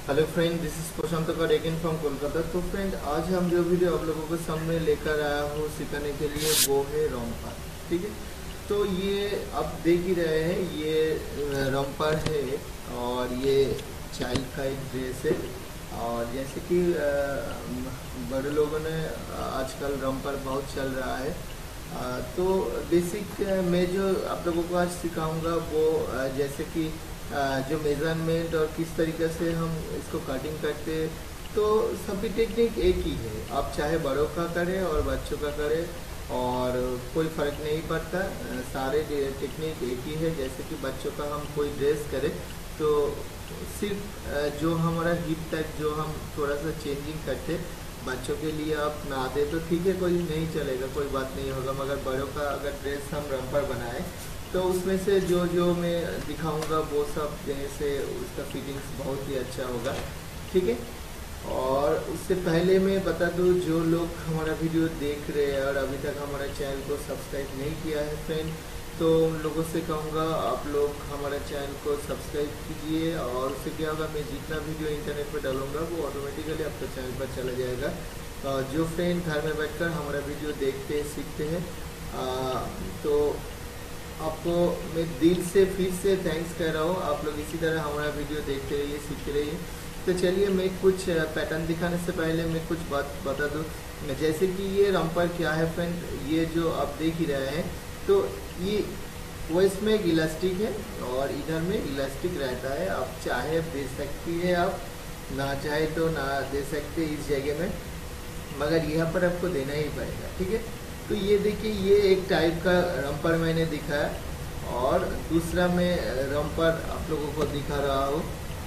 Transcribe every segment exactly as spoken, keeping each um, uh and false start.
Hello friend, this is Prashant again from Kolkata. तो friend, आज हम जो वीडियो आप लोगों के सामने लेकर आया हूँ सिखाने के लिए वो है रॉम्पर। ठीक है, तो ये आप देख ही रहे हैं, ये रॉम्पर है और ये चाइल्ड का एक ड्रेस है। और जैसे कि बड़े लोगों ने आजकल रॉम्पर बहुत चल रहा है, तो बेसिक मैं जो आप लोगों को आज सिखाऊंगा वो जैसे कि जो मेजरमेंट और किस तरीके से हम इसको कटिंग करते हैं, तो सभी टेक्निक एक ही है। आप चाहे बड़ों का करें और बच्चों का करें और कोई फ़र्क नहीं पड़ता, सारे टेक्निक एक ही है। जैसे कि बच्चों का हम कोई ड्रेस करें तो सिर्फ जो हमारा हिप तक जो हम थोड़ा सा चेंजिंग करते, बच्चों के लिए आप ना दे तो ठीक है, कोई नहीं चलेगा, कोई बात नहीं होगा। मगर बड़ों का अगर ड्रेस हम रॉम्पर बनाए तो उसमें से जो जो मैं दिखाऊंगा वो सब देने से उसका फिटिंग्स बहुत ही अच्छा होगा। ठीक है, और उससे पहले मैं बता दूं, जो लोग हमारा वीडियो देख रहे हैं और अभी तक हमारा चैनल को सब्सक्राइब नहीं किया है फ्रेंड, तो उन लोगों से कहूँगा आप लोग हमारा चैनल को सब्सक्राइब कीजिए। और उससे क्या होगा, मैं जितना वीडियो इंटरनेट पर डालूंगा वो ऑटोमेटिकली आपके चैनल पर चला जाएगा। और जो फ्रेंड घर में बैठकर हमारा वीडियो देखते सीखते हैं, तो आपको मैं दिल से फिर से थैंक्स कर रहा हूँ। आप लोग इसी तरह हमारा वीडियो देखते रहिए, सीखते रहिए। तो चलिए, मैं कुछ पैटर्न दिखाने से पहले मैं कुछ बात बता दूँ। जैसे कि ये रॉम्पर क्या है फ्रेंड, ये जो आप देख ही रहे हैं, तो ये वो इसमें एक इलास्टिक है और इधर में इलास्टिक रहता है। आप चाहे दे सकती है, आप ना चाहे तो ना दे सकते इस जगह में, मगर यहाँ पर आपको देना ही पड़ेगा। ठीक है, तो ये देखिए, ये एक टाइप का रॉम्पर मैंने दिखाया और दूसरा मैं रॉम्पर आप लोगों को दिखा रहा हूँ।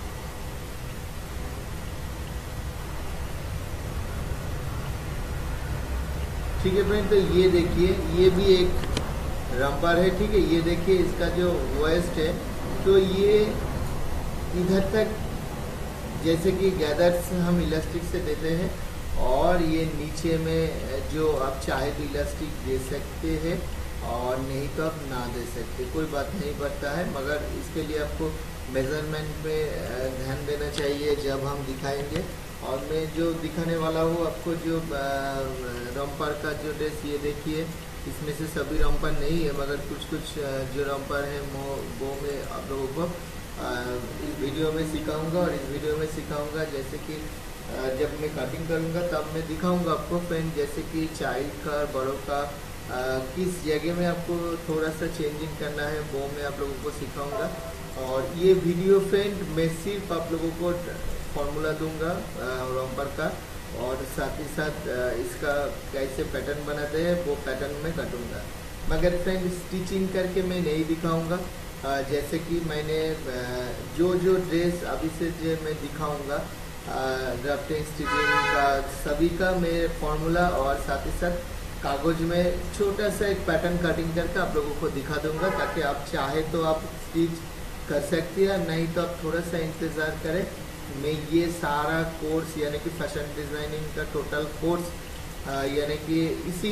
ठीक है फ्रेंड, तो ये देखिए, ये भी एक रॉम्पर है। ठीक है, ये देखिए इसका जो वेस्ट है, तो ये इधर तक जैसे कि गैदर्स हम इलास्टिक से देते हैं, और ये नीचे में जो आप चाहे तो इलास्टिक दे सकते हैं और नहीं तो आप ना दे सकते, कोई बात नहीं पड़ता है। मगर इसके लिए आपको मेजरमेंट में ध्यान देना चाहिए जब हम दिखाएंगे। और मैं जो दिखाने वाला हूँ आपको, जो रॉम्पर का जो ड्रेस, ये देखिए, इसमें से सभी रॉम्पर नहीं है, मगर कुछ कुछ जो रॉम्पर है वो मैं आप लोगों को इस वीडियो में सिखाऊंगा। और इस वीडियो में सिखाऊंगा जैसे कि जब मैं कटिंग करूंगा तब मैं दिखाऊंगा आपको फ्रेंड, जैसे कि चाइल्ड का और बड़ों का आ, किस जगह में आपको थोड़ा सा चेंजिंग करना है वो मैं आप लोगों को सिखाऊंगा। और ये वीडियो फ्रेंड मैं सिर्फ आप लोगों को फॉर्मूला दूंगा रॉम्पर का, और साथ ही साथ इसका कैसे पैटर्न बनाते हैं वो पैटर्न में कटूंगा। मगर फ्रेंड, स्टिचिंग करके मैं नहीं दिखाऊंगा। जैसे कि मैंने जो जो ड्रेस अभी से जो मैं दिखाऊंगा, ड्राफ्टिंग स्टिचिंग का सभी का मैं फॉर्मूला और साथ ही साथ कागज में छोटा सा एक पैटर्न कटिंग करके आप लोगों को दिखा दूंगा, ताकि आप चाहे तो आप स्टिच कर सकते हैं, नहीं तो आप थोड़ा सा इंतज़ार करें। मैं ये सारा कोर्स यानी कि फैशन डिज़ाइनिंग का टोटल कोर्स यानी कि इसी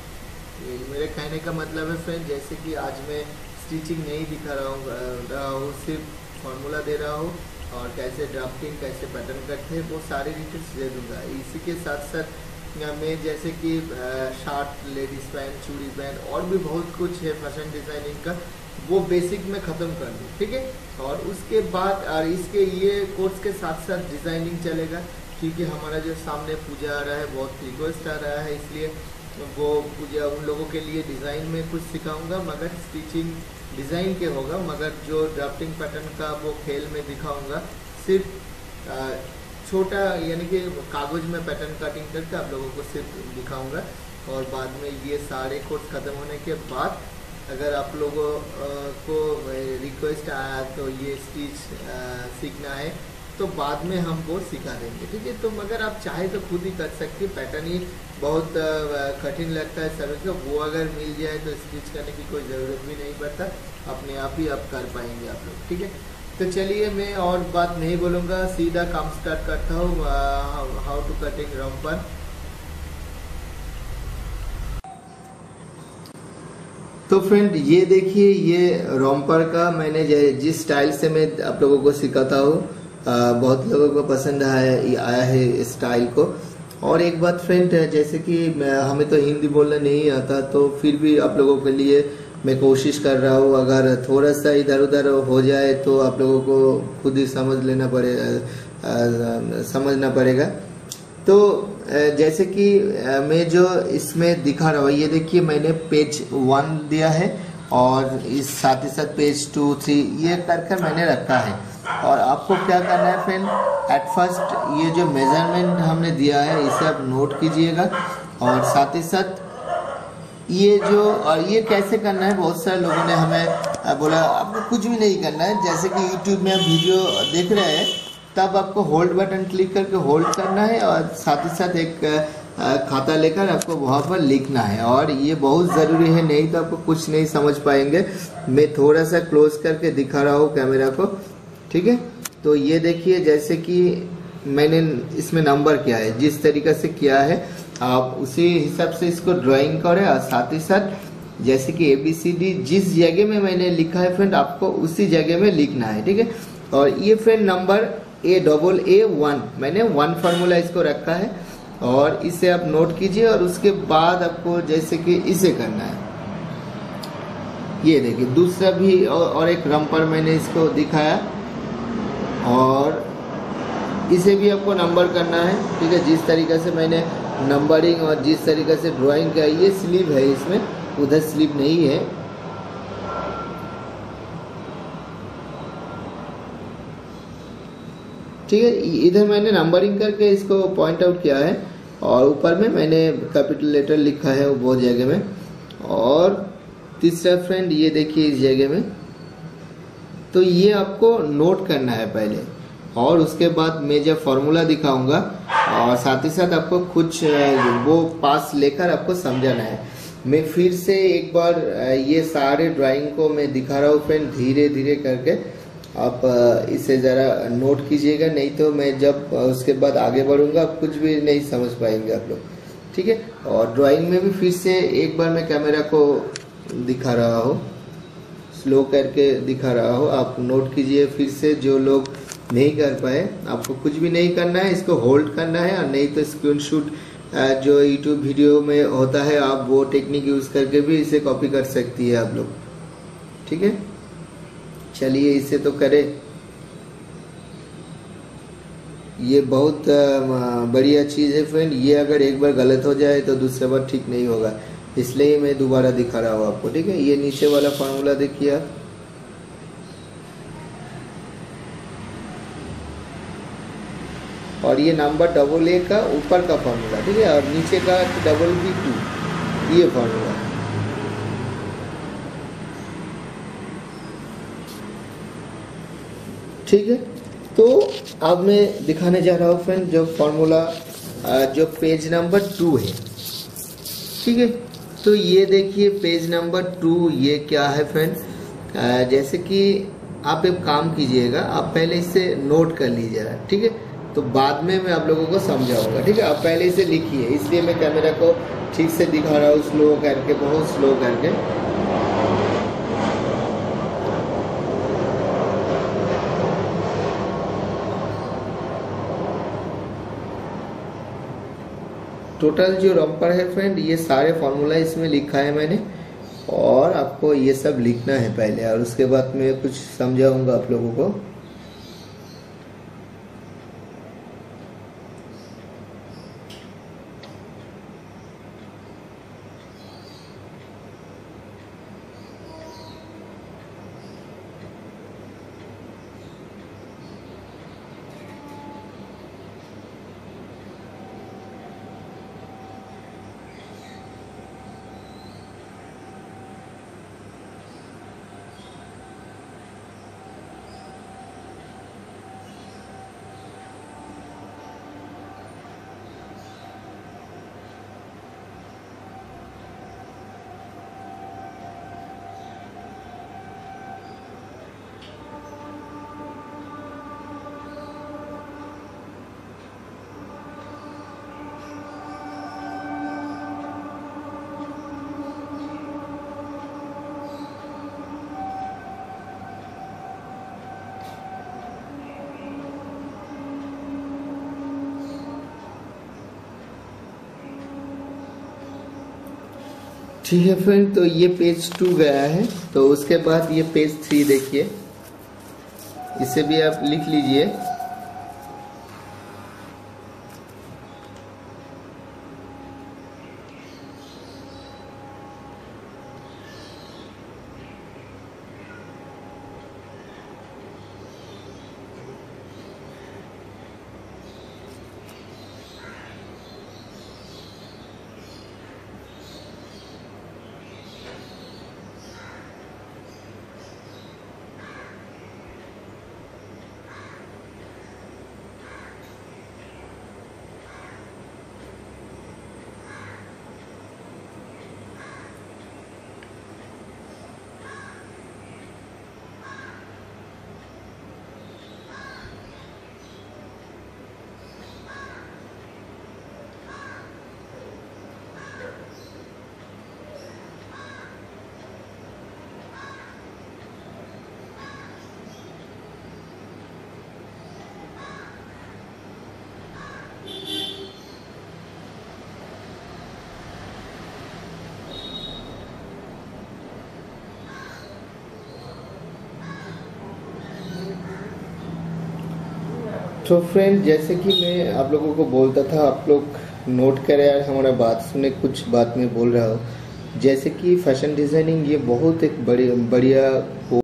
तरह, मेरे कहने का मतलब है फ्रेंड, जैसे कि आज मैं स्टिचिंग नहीं दिखा रहा हूँ रहा हूँ सिर्फ फॉर्मूला दे रहा हूँ, और कैसे ड्राफ्टिंग कैसे पैटर्न करते हैं वो सारी डिटेल्स दे दूंगा। इसी के साथ साथ मैं जैसे कि शर्ट, लेडीज पैंट, चूड़ी पैंट और भी बहुत कुछ है फैशन डिज़ाइनिंग का, वो बेसिक में ख़त्म कर दूँ। ठीक है, और उसके बाद और इसके ये कोर्स के साथ साथ डिज़ाइनिंग चलेगा, क्योंकि हमारा जो सामने पूजा आ रहा है, बहुत रिक्वेस्ट आ रहा है, इसलिए वो पूजा उन लोगों के लिए डिज़ाइन में कुछ सिखाऊंगा, मगर स्टिचिंग डिज़ाइन के होगा। मगर जो ड्राफ्टिंग पैटर्न का वो खेल में दिखाऊंगा, सिर्फ छोटा यानी कि कागज में पैटर्न कटिंग करके आप लोगों को सिर्फ दिखाऊंगा। और बाद में ये सारे कोर्स ख़त्म होने के बाद अगर आप लोगों को रिक्वेस्ट आया तो ये स्टिच सीखना है, तो बाद में हम वो सिखा देंगे। ठीक है, तो मगर आप चाहे तो खुद ही कर सकते हैं। पैटर्न ही बहुत कठिन लगता है सभी को, वो अगर मिल जाए तो स्टिच करने की कोई ज़रूरत भी नहीं पड़ता, अपने आप ही आप कर पाएंगे आप लोग। ठीक है, तो चलिए, मैं और बात नहीं बोलूँगा, सीधा काम स्टार्ट करता हूँ, हाउ टू कटिंग रॉम्पर। तो फ्रेंड, ये देखिए, ये रॉम्पर का मैंने जिस स्टाइल से मैं आप लोगों को सिखाता हूँ, बहुत लोगों को पसंद आया आया है इस स्टाइल को। और एक बात फ्रेंड, जैसे कि हमें तो हिंदी बोलना नहीं आता, तो फिर भी आप लोगों के लिए मैं कोशिश कर रहा हूँ। अगर थोड़ा सा इधर उधर हो जाए तो आप लोगों को खुद ही समझ लेना पड़ेगा, समझना पड़ेगा। तो जैसे कि मैं जो इसमें दिखा रहा हूँ, ये देखिए मैंने पेज वन दिया है और इस साथ ही साथ पेज टू थ्री ये कर कर मैंने रखा है। और आपको क्या करना है फ्रेंड, एट फर्स्ट ये जो मेजरमेंट हमने दिया है इसे आप नोट कीजिएगा। और साथ ही साथ ये जो और ये कैसे करना है, बहुत सारे लोगों ने हमें बोला आपको कुछ भी नहीं करना है। जैसे कि यूट्यूब में आप वीडियो देख रहे हैं तब आपको होल्ड बटन क्लिक करके होल्ड करना है और साथ ही साथ एक खाता लेकर आपको वहाँ पर लिखना है। और ये बहुत ज़रूरी है, नहीं तो आपको कुछ नहीं समझ पाएंगे। मैं थोड़ा सा क्लोज करके दिखा रहा हूँ कैमरा को, ठीक है। तो ये देखिए जैसे कि मैंने इसमें नंबर किया है, जिस तरीके से किया है आप उसी हिसाब से इसको ड्राइंग करें। और साथ ही साथ जैसे कि ए बी सी डी जिस जगह में मैंने लिखा है फ्रेंड आपको उसी जगह में लिखना है, ठीक है। और ये friend number A double A one, मैंने वन फार्मूला इसको रखा है और इसे आप नोट कीजिए। और उसके बाद आपको जैसे कि इसे करना है, ये देखिए दूसरा भी और एक रंपर मैंने इसको दिखाया और इसे भी आपको नंबर करना है, ठीक है। जिस तरीके से मैंने नंबरिंग और जिस तरीके से ड्राइंग किया, ये स्लीव है, इसमें उधर स्लीव नहीं है। ठीक है, इधर मैंने नंबरिंग करके इसको पॉइंट आउट किया है और ऊपर में मैंने कैपिटल लेटर लिखा है वो बहुत जगह में। और तीसरा फ्रेंड ये देखिए इस जगह में, तो ये आपको नोट करना है पहले और उसके बाद मैं जब फॉर्मूला दिखाऊंगा और साथ ही साथ आपको कुछ वो पास लेकर आपको समझाना है। मैं फिर से एक बार ये सारे ड्राइंग को मैं दिखा रहा हूँ फ्रेंड, धीरे धीरे करके आप इसे ज़रा नोट कीजिएगा, नहीं तो मैं जब उसके बाद आगे बढ़ूंगा आप कुछ भी नहीं समझ पाएंगे आप लोग, ठीक है। और ड्राइंग में भी फिर से एक बार मैं कैमरा को दिखा रहा हूँ, स्लो करके दिखा रहा हूँ, आप नोट कीजिए फिर से। जो लोग नहीं कर पाए, आपको कुछ भी नहीं करना है, इसको होल्ड करना है। और नहीं तो स्क्रीनशॉट जो यूट्यूब वीडियो में होता है आप वो टेक्निक यूज़ करके भी इसे कॉपी कर सकती है आप लोग, ठीक है। चलिए इसे तो करें, ये बहुत बढ़िया चीज़ है फ्रेंड। ये अगर एक बार गलत हो जाए तो दूसरे बार ठीक नहीं होगा, इसलिए मैं दोबारा दिखा रहा हूँ आपको, ठीक है। ये नीचे वाला फार्मूला देखिए आप, और ये नंबर डबल ए का ऊपर का फार्मूला, ठीक है। और नीचे का डबल बी टू, ये फार्मूला, ठीक है। तो अब मैं दिखाने जा रहा हूँ फ्रेंड जो फार्मूला जो पेज नंबर टू है, ठीक है। तो ये देखिए पेज नंबर टू, ये क्या है फ्रेंड, जैसे कि आप एक काम कीजिएगा, आप पहले इसे नोट कर लीजिएगा, ठीक है। तो बाद में मैं आप लोगों को समझाऊंगा, ठीक है। आप पहले इसे लिखिए, इसलिए मैं कैमरा को ठीक से दिखा रहा हूँ, स्लो करके, बहुत स्लो करके। टोटल जो रंपर है फ्रेंड, ये सारे फॉर्मूला इसमें लिखा है मैंने, और आपको ये सब लिखना है पहले, और उसके बाद मैं कुछ समझाऊंगा आप लोगों को। ठीक है फ्रेंड, तो ये पेज टू गया है। तो उसके बाद ये पेज थ्री देखिए, इसे भी आप लिख लीजिए। तो फ्रेंड, जैसे कि मैं आप लोगों को बोलता था, आप लोग नोट करें यार, हमारा बात सुने, कुछ बात में बोल रहा हूँ। जैसे कि फैशन डिज़ाइनिंग ये बहुत एक बड़ी बढ़िया